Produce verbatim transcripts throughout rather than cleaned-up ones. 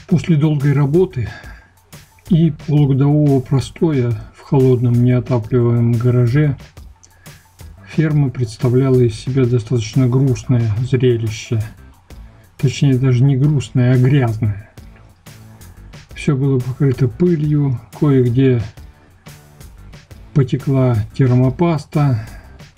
После долгой работы и полугодового простоя в холодном неотапливаемом гараже ферма представляла из себя достаточно грустное зрелище. Точнее, даже не грустное, а грязное. Все было покрыто пылью, кое-где потекла термопаста.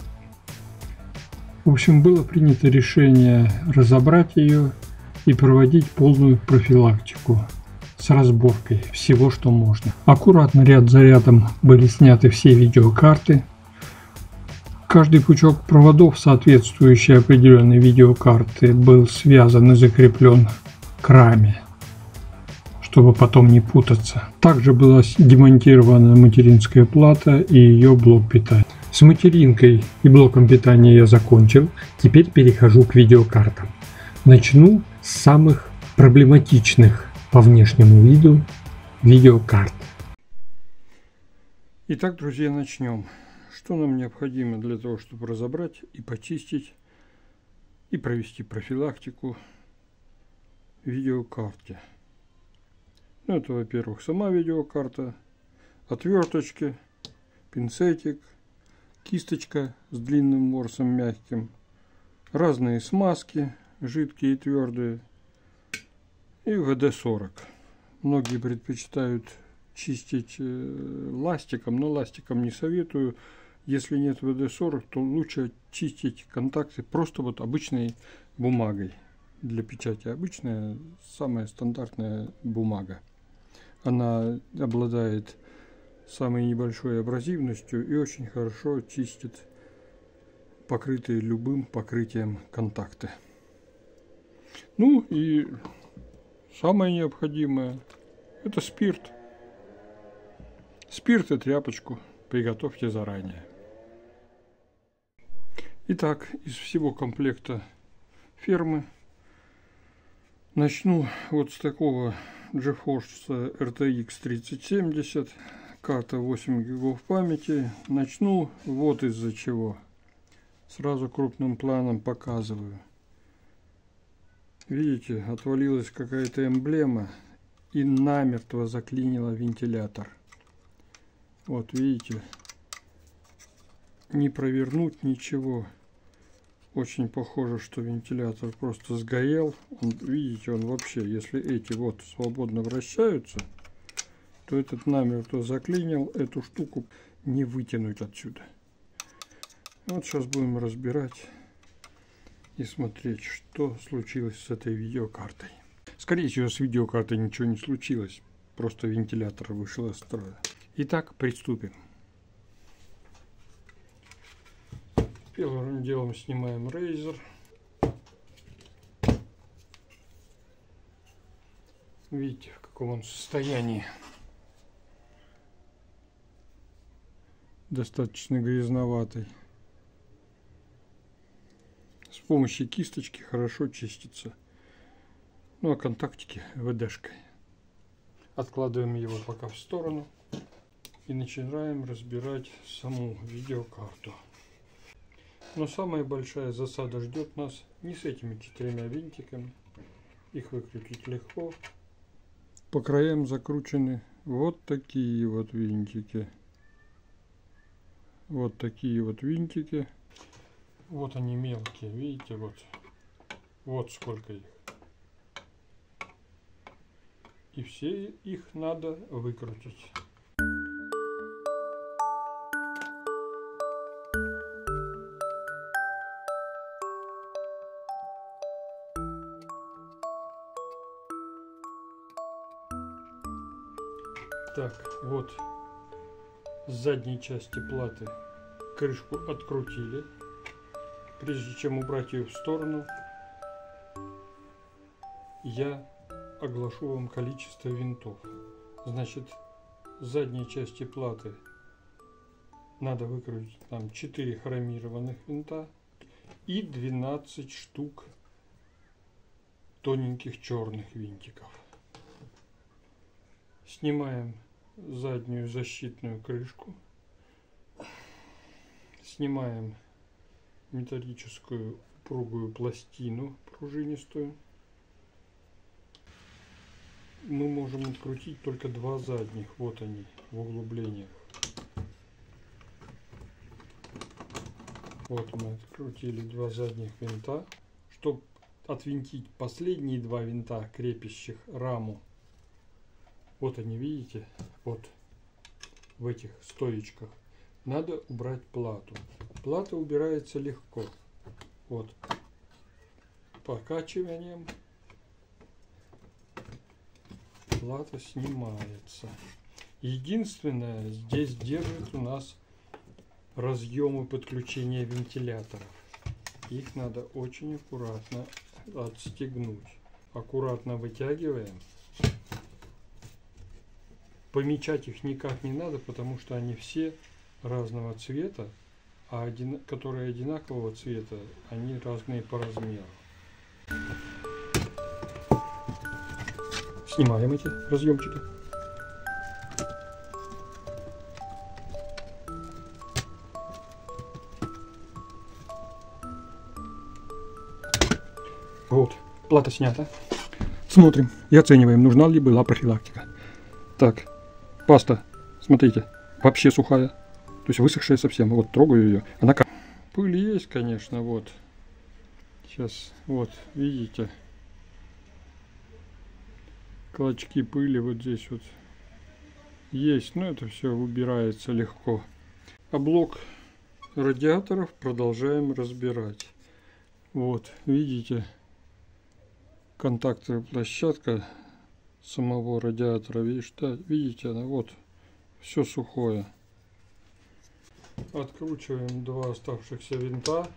В общем, было принято решение разобрать ее и проводить полную профилактику с разборкой всего, что можно. Аккуратно ряд за рядом были сняты все видеокарты. Каждый пучок проводов, соответствующий определенной видеокарты, был связан и закреплен к раме, чтобы потом не путаться. Также была демонтирована материнская плата и ее блок питания. С материнкой и блоком питания я закончил. Теперь перехожу к видеокартам. Начну с самых проблематичных по внешнему виду видеокарт. Итак, друзья, начнем. Что нам необходимо для того, чтобы разобрать и почистить и провести профилактику видеокарте? Ну, это, во-первых, сама видеокарта, отверточки, пинцетик, кисточка с длинным ворсом мягким, разные смазки, жидкие и твердые, и вэ дэ сорок. Многие предпочитают чистить ластиком, но ластиком не советую. Если нет вэ дэ сорок, то лучше чистить контакты просто вот обычной бумагой. Для печати обычная, самая стандартная бумага. Она обладает самой небольшой абразивностью и очень хорошо чистит покрытые любым покрытием контакты. Ну и самое необходимое — это спирт. Спирт и тряпочку приготовьте заранее. Итак, из всего комплекта фермы начну вот с такого GeForce эр тэ икс тридцать семьдесят, карта восемь гигов памяти. Начну вот из-за чего. Сразу крупным планом показываю. Видите, отвалилась какая-то эмблема и намертво заклинила вентилятор. Вот видите, не провернуть ничего. Очень похоже, что вентилятор просто сгорел. Он, видите, он вообще, если эти вот свободно вращаются, то этот намертво заклинил, эту штуку не вытянуть отсюда. Вот сейчас будем разбирать и смотреть, что случилось с этой видеокартой. Скорее всего, с видеокартой ничего не случилось, просто вентилятор вышел из строя. Итак, приступим. Первым делом снимаем Razer. Видите, в каком он состоянии. Достаточно грязноватый. С помощью кисточки хорошо чистится. Ну а контактики вэ дэ-шкой. Откладываем его пока в сторону и начинаем разбирать саму видеокарту. Но самая большая засада ждет нас не с этими четырьмя винтиками. Их выкрутить легко. По краям закручены вот такие вот винтики. Вот такие вот винтики. Вот они мелкие, видите, вот. Вот сколько их. И все их надо выкрутить. Так, вот с задней части платы крышку открутили. Прежде чем убрать ее в сторону, я оглашу вам количество винтов. Значит, с задней части платы надо выкрутить нам четыре хромированных винта и двенадцать штук тоненьких черных винтиков. Снимаем заднюю защитную крышку, снимаем металлическую упругую пластину пружинистую, мы можем открутить только два задних. Вот они в углублениях. Вот мы открутили два задних винта. Чтобы отвинтить последние два винта, крепящих раму, вот они, видите, вот в этих стоечках, надо убрать плату. Плата убирается легко. Вот. Покачиванием плата снимается. Единственное, здесь держит у нас разъемы подключения вентиляторов. Их надо очень аккуратно отстегнуть. Аккуратно вытягиваем. Помечать их никак не надо, потому что они все разного цвета, а один, которые одинакового цвета, они разные по размеру. Снимаем эти разъемчики. Вот, плата снята. Смотрим и оцениваем, нужна ли была профилактика. Так, паста, смотрите, вообще сухая, то есть высохшая совсем. Вот, трогаю ее, она как... Пыль есть, конечно, вот. Сейчас, вот, видите, клочки пыли вот здесь вот есть, но это все убирается легко. А блок радиаторов продолжаем разбирать. Вот, видите, контактная площадка самого радиатора, видишь, да, видите, она вот все сухое. Откручиваем два оставшихся винта.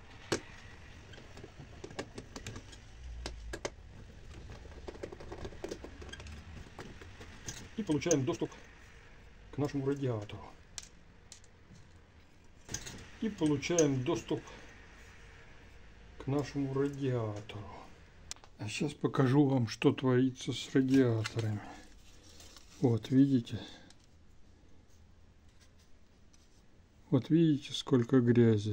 И получаем доступ к нашему радиатору. И получаем доступ к нашему радиатору. А сейчас покажу вам, что творится с радиаторами. Вот, видите? Вот видите, сколько грязи.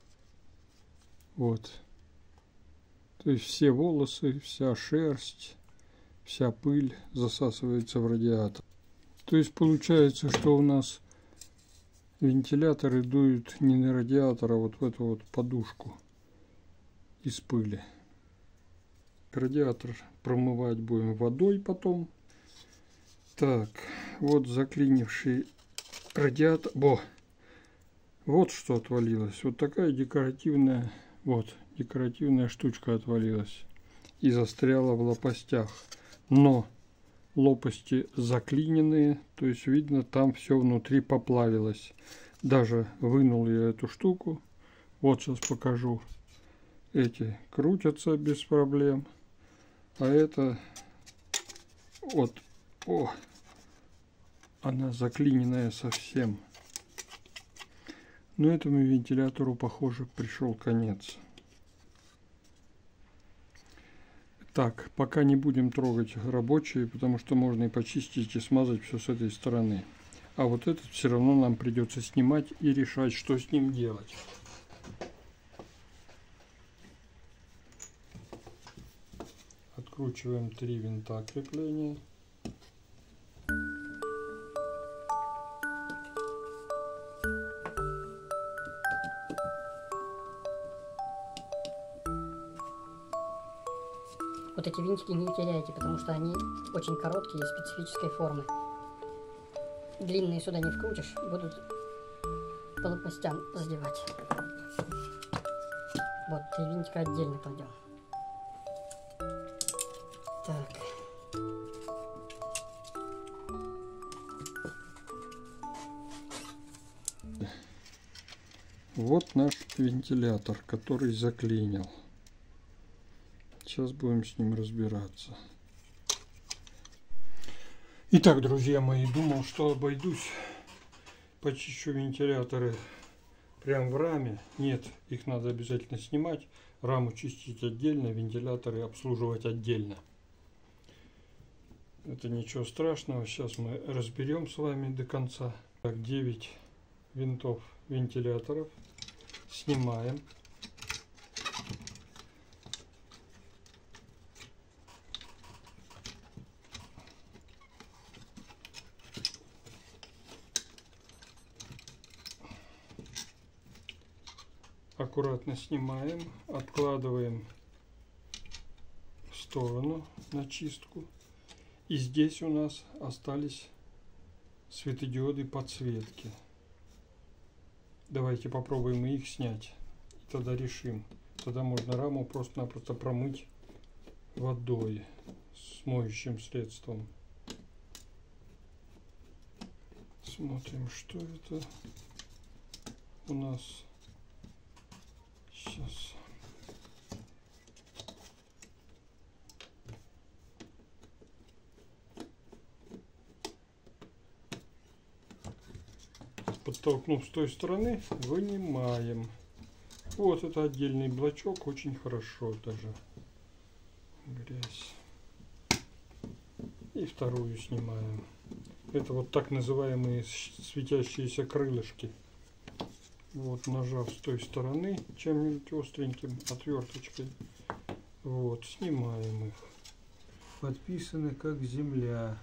Вот. То есть все волосы, вся шерсть, вся пыль засасывается в радиатор. То есть получается, что у нас вентиляторы дуют не на радиатор, а вот в эту вот подушку из пыли. Радиатор промывать будем водой потом. Так, вот заклинивший радиатор. Бо! Вот что отвалилось. Вот такая декоративная, вот, декоративная штучка отвалилась и застряла в лопастях. Но лопасти заклиненные, то есть видно, там все внутри поплавилось. Даже вынул я эту штуку. Вот сейчас покажу. Эти крутятся без проблем. А это вот, о, она заклиненная совсем. Но этому вентилятору, похоже, пришел конец. Так, пока не будем трогать рабочие, потому что можно и почистить, и смазать все с этой стороны. А вот этот все равно нам придется снимать и решать, что с ним делать. Откручиваем три винта крепления. Вот эти винтики не теряйте, потому что они очень короткие и специфической формы. Длинные сюда не вкрутишь, будут по лопастям задевать. Вот, три винтика отдельно кладем. Так. Вот наш вентилятор, который заклинил. Сейчас будем с ним разбираться. Итак, друзья мои, думал, что обойдусь, почищу вентиляторы прямо в раме. Нет, их надо обязательно снимать. Раму чистить отдельно, вентиляторы обслуживать отдельно. Это ничего страшного. Сейчас мы разберем с вами до конца. Так, девять винтов вентиляторов. Снимаем. аккуратно снимаем, откладываем в сторону на чистку. И здесь у нас остались светодиоды подсветки. Давайте попробуем их снять. И тогда решим. Тогда можно раму просто-напросто промыть водой с моющим средством. Смотрим, что это у нас. Сейчас. Подтолкнув с той стороны, вынимаем. Вот это отдельный блочок, очень хорошо даже. Грязь. И вторую снимаем. Это вот так называемые светящиеся крылышки. Вот, нажав с той стороны чем-нибудь остреньким, отверточкой, вот, снимаем их. Подписаны как земля.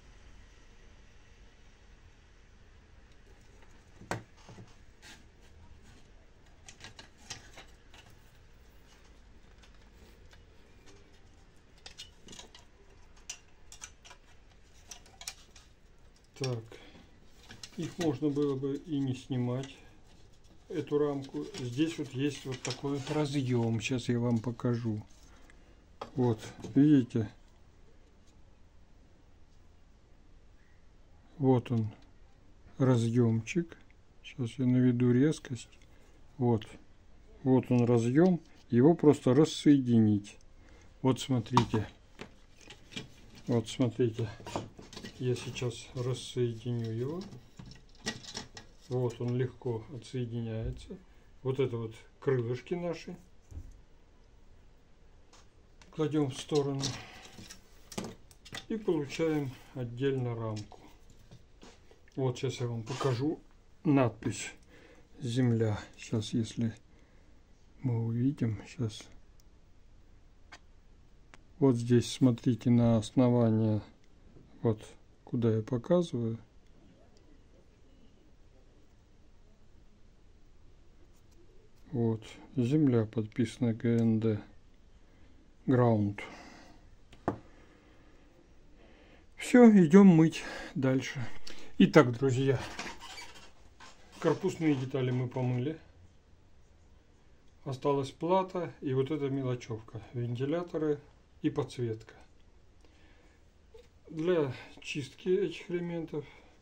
Так, их можно было бы и не снимать, эту рамку. Здесь вот есть вот такой вот разъем. Сейчас я вам покажу. Вот, видите? Вот он, разъемчик. Сейчас я наведу резкость. Вот, вот он разъем. Его просто рассоединить. Вот смотрите. Вот смотрите. Я сейчас рассоединю его. Вот он легко отсоединяется. Вот это вот крылышки наши. Кладем в сторону. И получаем отдельно рамку. Вот сейчас я вам покажу надпись «Земля». Сейчас, если мы увидим, сейчас. Вот здесь смотрите на основание. Вот куда я показываю. Вот, земля подписана гэ эн дэ. Ground. Все, идем мыть дальше. Итак, друзья, корпусные детали мы помыли. Осталась плата и вот эта мелочевка. Вентиляторы и подсветка. Для чистки этих элементов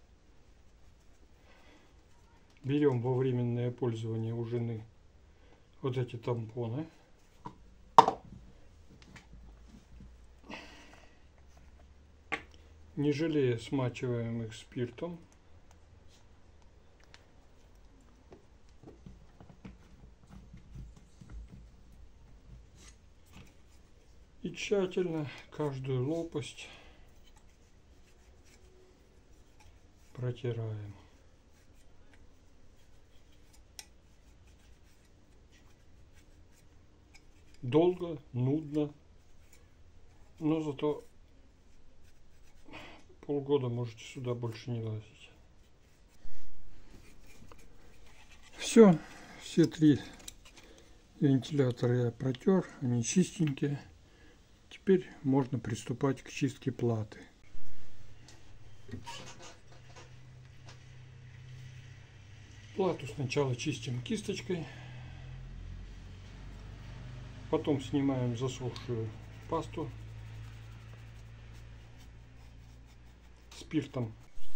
берем во временное пользование у жены вот эти тампоны. Не жалея, смачиваем их спиртом. И тщательно каждую лопасть протираем. Долго, нудно, но зато полгода можете сюда больше не лазить. Все, все три вентилятора я протер, они чистенькие. Теперь можно приступать к чистке платы. Плату сначала чистим кисточкой, потом снимаем засохшую пасту спиртом.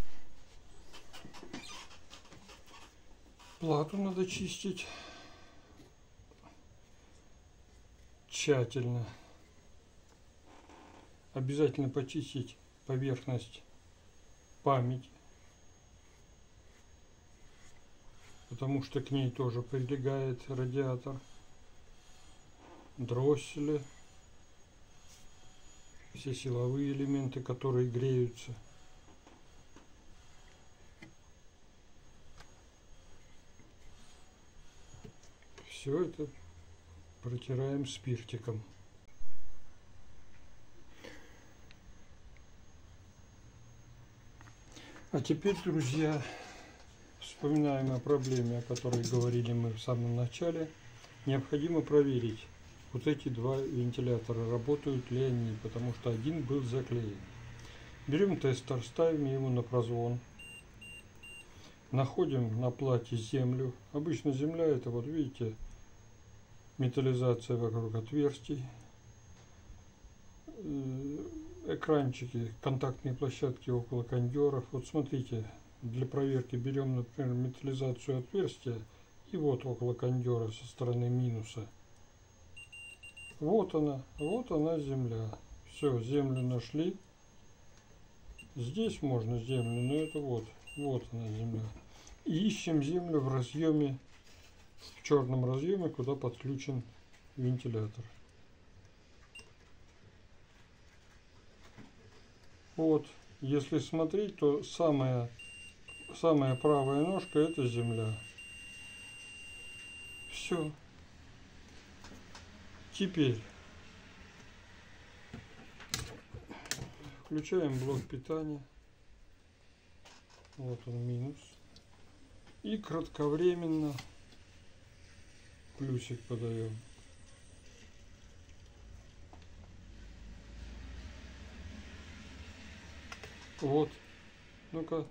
Плату надо чистить тщательно. Обязательно почистить поверхность памяти, потому что к ней тоже прилегает радиатор, дроссели, все силовые элементы, которые греются. Все это протираем спиртиком. А теперь, друзья, вспоминаем о проблеме, о которой говорили мы в самом начале. необходимо проверить вот эти два вентилятора, работают ли они, потому что один был заклеен. Берем тестер, ставим его на прозвон. Находим на плате землю. Обычно земля — это, вот видите, металлизация вокруг отверстий. Экранчики, контактные площадки около кондеров. Вот смотрите, для проверки берем, например, металлизацию отверстия. И вот около кондера со стороны минуса. Вот она, вот она земля. Все, землю нашли. Здесь можно землю, но это вот, вот она земля. И ищем землю в разъеме, в черном разъеме, куда подключен вентилятор. Вот, если смотреть, то самая, самая правая ножка — это земля. Все. Теперь включаем блок питания. Вот он, минус. И кратковременно плюсик подаем. Вот. Ну-ка.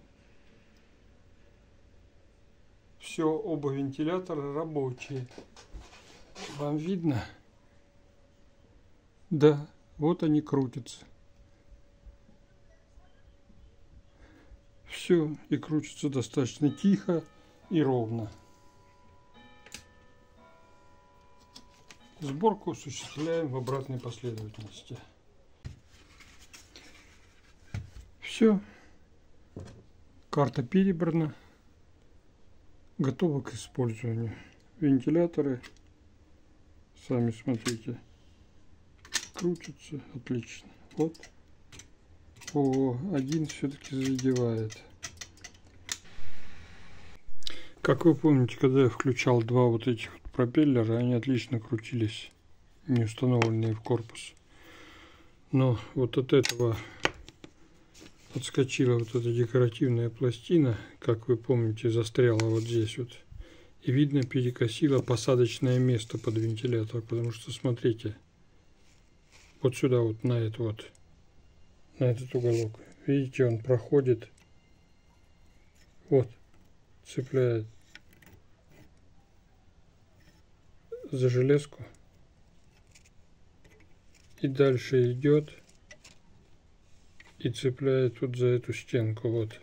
Все, оба вентилятора рабочие. Вам видно? Да, вот они крутятся. Все, и крутится достаточно тихо и ровно. Сборку осуществляем в обратной последовательности. Все, карта перебрана, готова к использованию. Вентиляторы, сами смотрите, крутятся отлично. Вот. О, один все-таки задевает. Как вы помните, когда я включал два вот этих вот пропеллера, они отлично крутились, не установленные в корпус. Но вот от этого отскочила вот эта декоративная пластина, как вы помните, застряла вот здесь вот. И видно, перекосила посадочное место под вентилятор, потому что, смотрите, вот сюда вот, на это вот, на этот уголок. Видите, он проходит, вот, цепляет за железку и дальше идет и цепляет вот за эту стенку. Вот.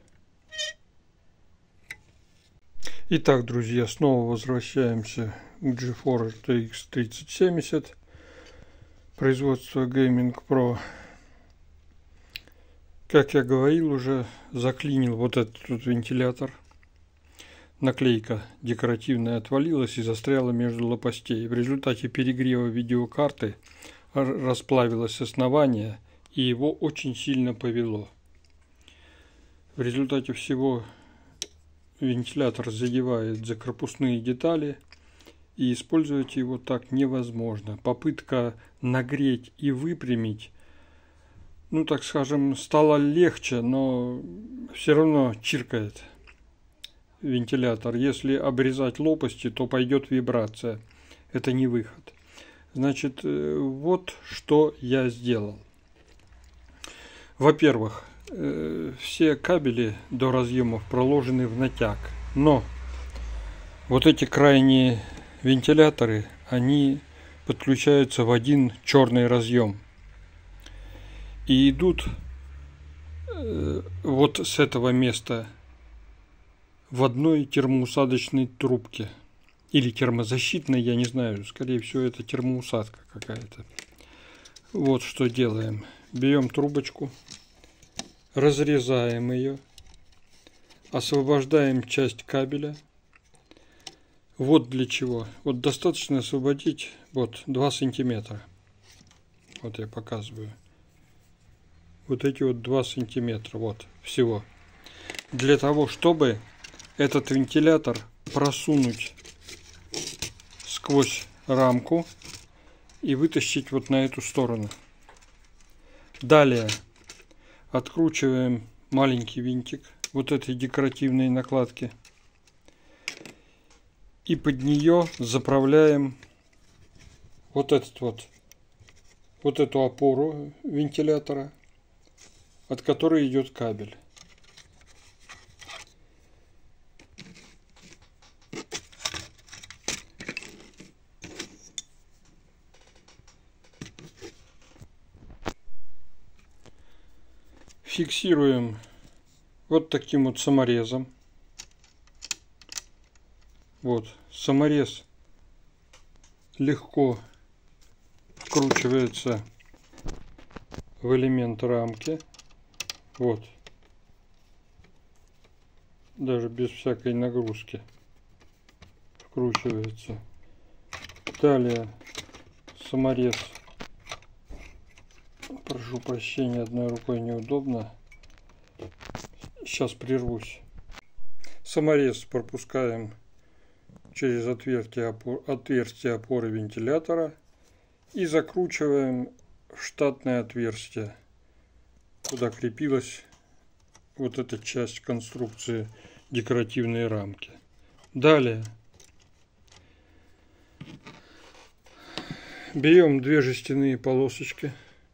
Итак, друзья, снова возвращаемся к GeForce эр ти экс тридцать семьдесят, производство Gaming Pro. Как я говорил, уже заклинил вот этот вот вентилятор. Наклейка декоративная отвалилась и застряла между лопастей. В результате перегрева видеокарты расплавилось основание, и его очень сильно повело. В результате всего вентилятор задевает за корпусные детали, и использовать его так невозможно. Попытка нагреть и выпрямить, ну так скажем, стало легче, но все равно чиркает вентилятор. Если обрезать лопасти, то пойдет вибрация. Это не выход. Значит, вот что я сделал. Во-первых, все кабели до разъемов проложены в натяг, но вот эти крайние вентиляторы, они подключаются в один черный разъем и идут вот с этого места в одной термоусадочной трубке или термозащитной, я не знаю, скорее всего это термоусадка какая-то. Вот что делаем. Берем трубочку, разрезаем ее, освобождаем часть кабеля. Вот для чего. Вот достаточно освободить вот два сантиметра. Вот я показываю. Вот эти вот два сантиметра. Вот всего. Для того, чтобы этот вентилятор просунуть сквозь рамку и вытащить вот на эту сторону. Далее откручиваем маленький винтик вот этой декоративной накладки и под нее заправляем вот этот вот, вот эту опору вентилятора, от которой идет кабель. Фиксируем вот таким вот саморезом. Вот, саморез легко вкручивается в элемент рамки. Вот. Даже без всякой нагрузки вкручивается. Далее саморез. Прошу прощения, одной рукой неудобно. Сейчас прервусь. Саморез пропускаем через отверстие опоры, отверстие опоры вентилятора и закручиваем в штатное отверстие, куда крепилась вот эта часть конструкции декоративной рамки. Далее берем две жестяные полосочки.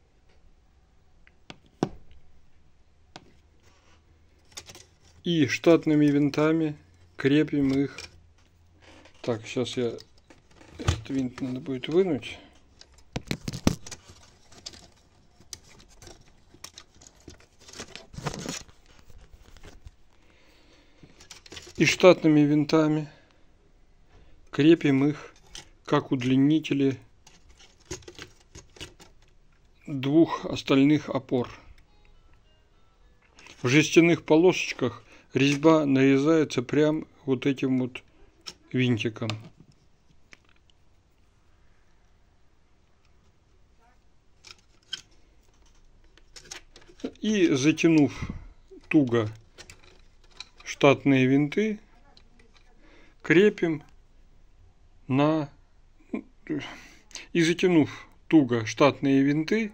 И штатными винтами крепим их. Так, сейчас я этот винт надо будет вынуть. И штатными винтами крепим их как удлинители двух остальных опор. В жестяных полосочках резьба нарезается прям вот этим вот винтиком. И затянув туго штатные винты, крепим на... И затянув туго штатные винты,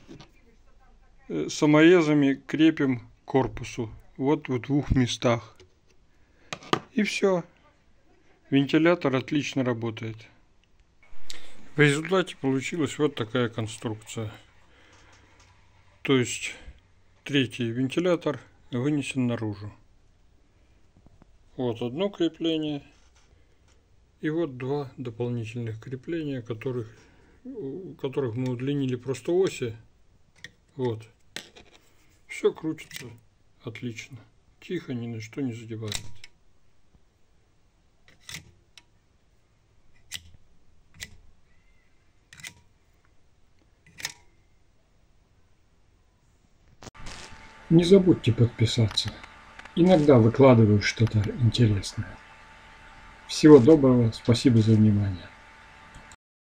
саморезами крепим к корпусу. Вот в двух местах. И все. Вентилятор отлично работает. В результате получилась вот такая конструкция. То есть третий вентилятор вынесен наружу. Вот одно крепление. И вот два дополнительных крепления, которых, которых мы удлинили просто оси. Вот. Все крутится отлично. Тихо, ни на что не задевает. Не забудьте подписаться. Иногда выкладываю что-то интересное. Всего доброго, спасибо за внимание.